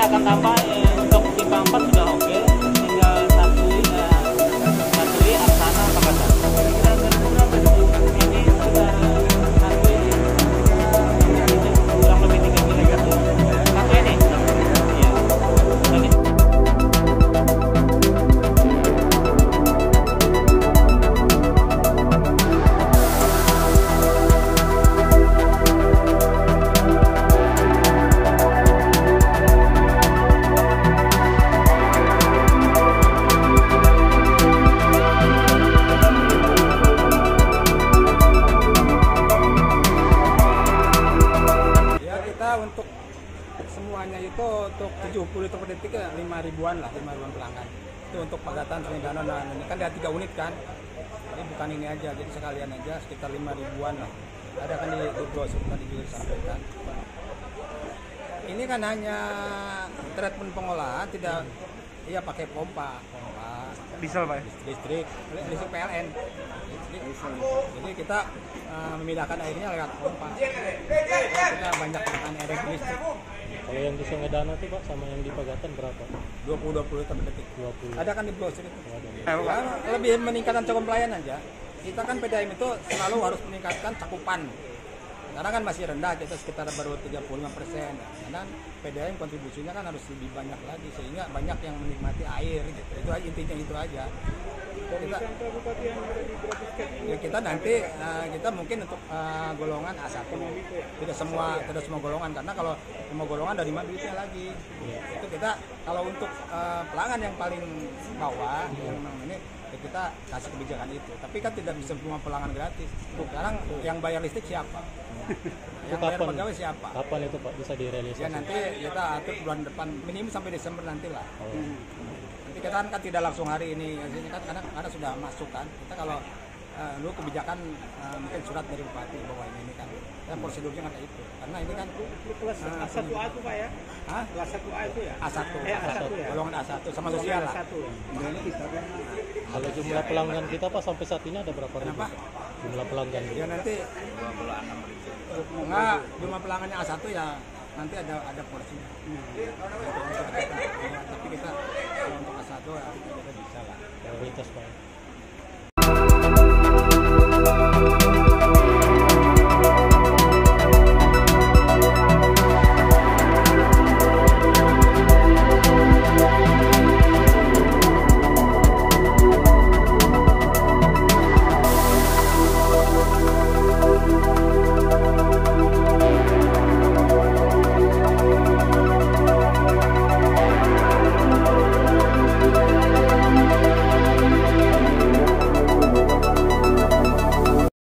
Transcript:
akan tambah untuk simpang 4 sudah oke, tinggal satu Aksana Pakatan. Kira-kira berapa ini sudah satu ini kurang lebih 3 kilo satu ini. Iya. Tadi. Untuk semuanya itu untuk 70 liter per detik ya 5 ribuan pelanggan. Itu untuk Pagatan Sungai Danau. Nah, ini kan ada 3 unit kan. Jadi bukan ini aja, jadi sekalian aja sekitar 5 ribuan lah. Ada kan di brosur tadi juga disampaikan. Ini kan hanya treatment pengolahan, tidak iya pakai pompa Diesel Pak? listrik PLN. Jadi kita memindahkan airnya lewat pompa. Kita banyak menggunakan air listrik. Kalau yang di Sungai Danau itu Pak sama yang di Pagatan berapa? 20 liter per detik. 20. Ada kan di brosur itu. Ya, lebih meningkatkan cakupan pelayan aja. Kita kan PDAM itu selalu harus meningkatkan cakupan. Karena kan masih rendah, kita sekitar baru 35%. Karena PDAM kontribusinya kan harus lebih banyak lagi sehingga banyak yang menikmati air gitu. Itu aja, intinya itu aja. Kita nanti kita mungkin untuk golongan A1. Tidak semua golongan, karena kalau semua golongan dari 5 duitnya lagi. Itu kita kalau untuk pelanggan yang paling bawah yang ini ya kita kasih kebijakan itu. Tapi kan tidak bisa semua pelanggan gratis. Sekarang yang bayar listrik siapa? Yang bayar pegawai siapa? Kapan itu Pak bisa direalisasi? Ya nanti kita atur bulan depan, minimum sampai Desember nanti lah. Nanti kita kan tidak langsung hari ini kan karena sudah masuk kan. Kita kalau dulu kebijakan mungkin surat dari bupati bahwa ini kan dan prosedurnya kan itu. Karena ini kan Kelas A1A itu Pak ya? Hah? Kelas 1A itu ya? A1, A1 ya? golongan A1 sama sosial lah. Kalau jumlah pelanggan kita Pak sampai saat ini ada berapa ribu? Kenapa? Jumlah pelanggan Ya nanti enggak jumlah pelanggannya A1 ya nanti ada porsinya. Tapi kita untuk A1 ya kita bisa lah. prioritas Pak.